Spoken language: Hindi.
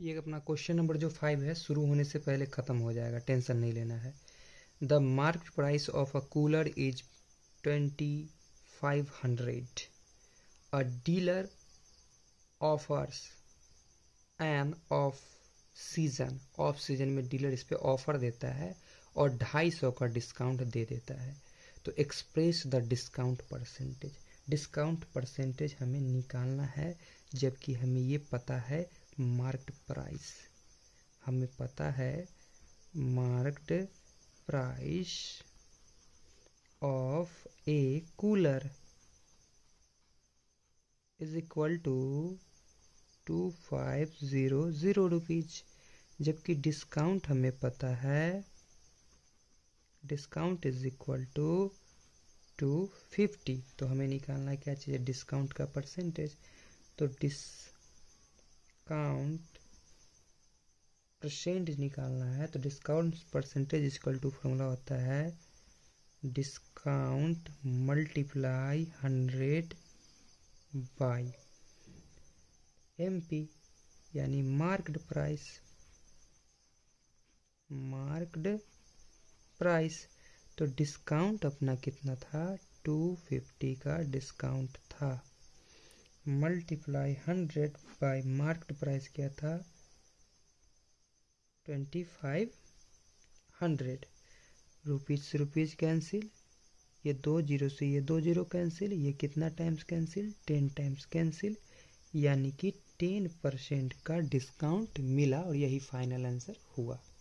ये अपना क्वेश्चन नंबर जो 5 है शुरू होने से पहले ख़त्म हो जाएगा, टेंशन नहीं लेना है। The market price of a cooler is 2500। A dealer offers an off season में डीलर इस पे ऑफर देता है और 250 का डिस्काउंट दे देता है। तो express the discount percentage. Discount percentage हमें निकालना है, जबकि हमें ये पता है मार्केट प्राइस। हमें पता है market price of a cooler is equal to 2500 rupees, जबकि डिस्काउंट हमें पता है डिस्काउंट इज इक्वल टू 250। तो हमें निकालना है क्या चीज़ है, डिस्काउंट का परसेंटेज। तो डिस्काउंट परसेंटेज निकालना है, तो discount percentage equal to formula होता है डिस्काउंट मल्टीप्लाई 100 बाई MP, यानी मार्क्ड प्राइस। तो डिस्काउंट अपना कितना था, 250 का डिस्काउंट था, मल्टीप्लाई 100 बाई मार्क्ड प्राइस क्या था 2500। रुपीज से रुपीज कैंसिल, ये 2 जीरो से ये 2 जीरो कैंसिल, ये कितना टाइम्स कैंसिल, 10 टाइम्स कैंसिल, यानी कि 10% का डिस्काउंट मिला और यही फाइनल आंसर हुआ।